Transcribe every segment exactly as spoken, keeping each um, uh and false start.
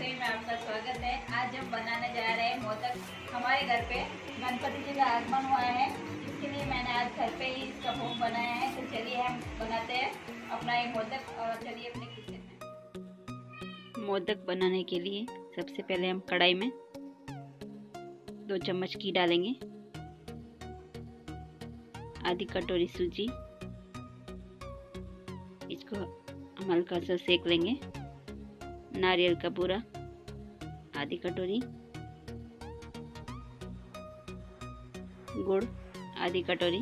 रसोई में आपका स्वागत है। आज हम बनाने जा रहे हैं मोदक। हमारे घर पे गणपति जी का आगमन हुआ है, इसके लिए मैंने आज घर पे ही इसका भोग बनाया है। तो चलिए हम बनाते हैं अपना ये मोदक और चलिए अपने किचन में। मोदक बनाने के लिए सबसे पहले हम कढ़ाई में दो चम्मच घी डालेंगे, आधी कटोरी सूजी, इसको हम हल्का सा सेक लेंगे। नारियल का बूरा आधी कटोरी, गुड़ आधी कटोरी,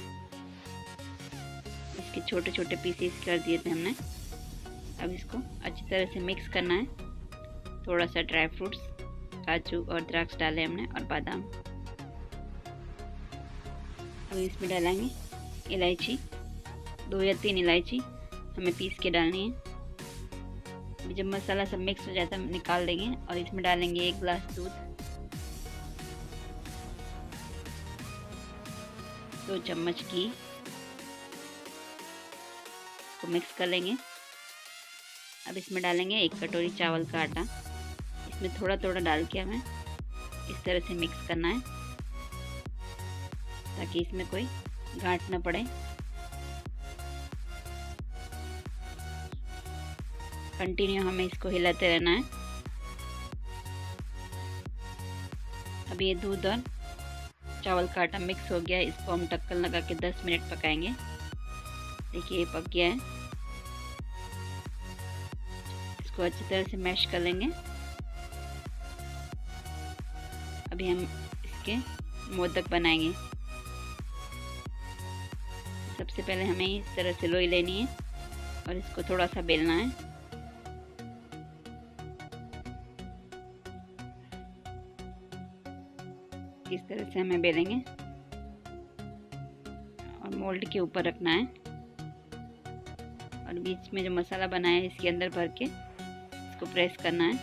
इसके छोटे छोटे पीसेस कर दिए थे हमने। अब इसको अच्छी तरह से मिक्स करना है। थोड़ा सा ड्राई फ्रूट्स, काजू और द्राक्ष डाले हमने और बादाम। अब इसमें डालेंगे इलायची, दो या तीन इलायची हमें पीस के डालनी है। जब मसाला सब मिक्स हो जाता है हम निकाल देंगे और इसमें डालेंगे एक गिलास दूध, दो चम्मच घी को मिक्स कर लेंगे। अब इसमें डालेंगे एक कटोरी चावल का आटा। इसमें थोड़ा थोड़ा डाल के हमें इस तरह से मिक्स करना है ताकि इसमें कोई गांठ ना पड़े। कंटिन्यू हमें इसको हिलाते रहना है। अब ये दूध और चावल का आटा मिक्स हो गया, इसको हम ढक्कन लगा के दस मिनट पकाएंगे। देखिए ये पक गया है। इसको अच्छी तरह से मैश कर लेंगे। अभी हम इसके मोदक बनाएंगे। सबसे पहले हमें इस तरह से लोई लेनी है और इसको थोड़ा सा बेलना है। इस तरह से हमें बेलेंगे और मोल्ड के ऊपर रखना है और बीच में जो मसाला बनाया है इसके अंदर भर के इसको प्रेस करना है।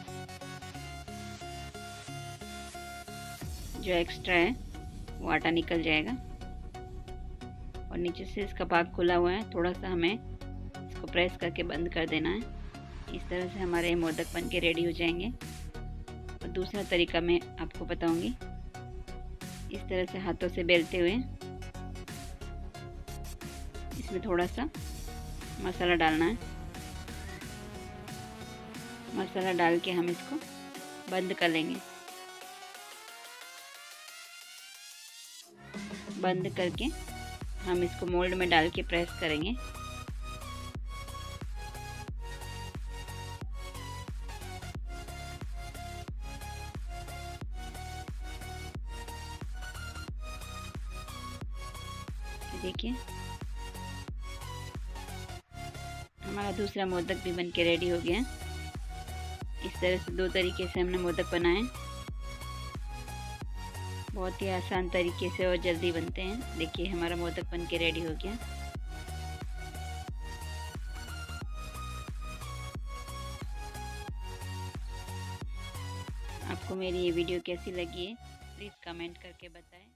जो एक्स्ट्रा है वो आटा निकल जाएगा और नीचे से इसका भाग खुला हुआ है, थोड़ा सा हमें इसको प्रेस करके बंद कर देना है। इस तरह से हमारे मोदक बन के रेडी हो जाएंगे। और दूसरा तरीका मैं आपको बताऊंगी। इस तरह से हाथों से बेलते हुए इसमें थोड़ा सा मसाला डालना है। मसाला डाल के हम इसको बंद कर लेंगे। बंद करके हम इसको मोल्ड में डाल के प्रेस करेंगे। देखिए हमारा दूसरा मोदक भी बनके रेडी हो गया। इस तरह से दो तरीके से हमने मोदक बनाए। बहुत ही आसान तरीके से और जल्दी बनते हैं। देखिए हमारा मोदक बनके रेडी हो गया। आपको मेरी ये वीडियो कैसी लगी है प्लीज़ कमेंट करके बताएं।